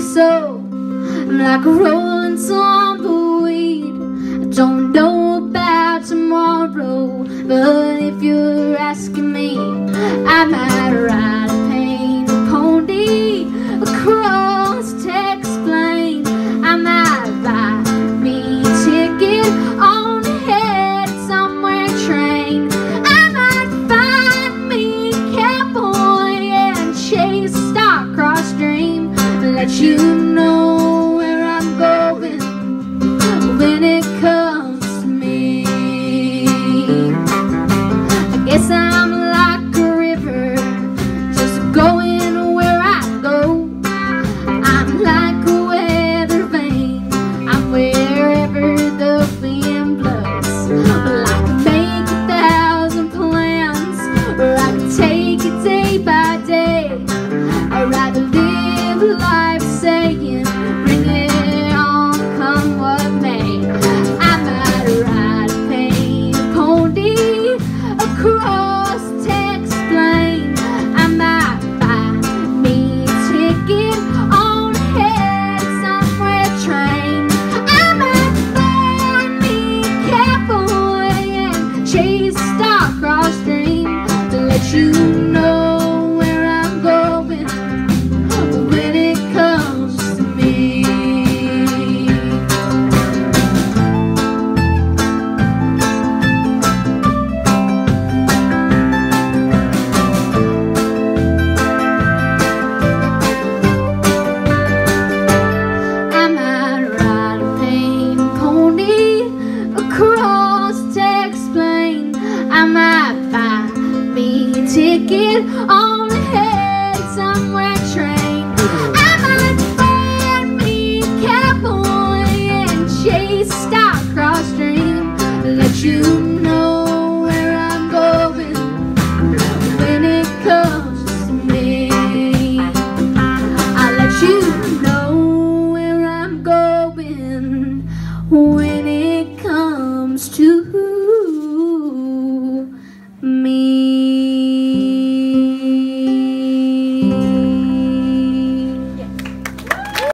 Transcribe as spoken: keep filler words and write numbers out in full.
so. I'm like a rolling tumbleweed. I don't know about tomorrow, but if you're asking me, I might ride a painted pony across Texas Plain. I might buy me a ticket on ahead somewhere train. I might find me a cowboy and chase a star-crossed dream and let you know where I'm going when it comes to me. I guess I'm like a river, just going where I go. I'm like a weather vane, I'm wherever the wind blows. Well, I can make a thousand plans, or I can take it day by day. I'd rather live life saying, bring it on, come what may. I might ride a painted pony across Texas Plain. I might buy me a ticket on ahead somewhere train. I might find me a cowboy and chase a star-crossed dream to let you know where I'm going when it comes to me. I might ride a painted pony across Texas Plain. I might buy me a ticket on ahead somewhere train. I might find me a cowboy and chase a star-crossed dream to let you know where I'm going when it comes to me. I'll let you know where I'm going when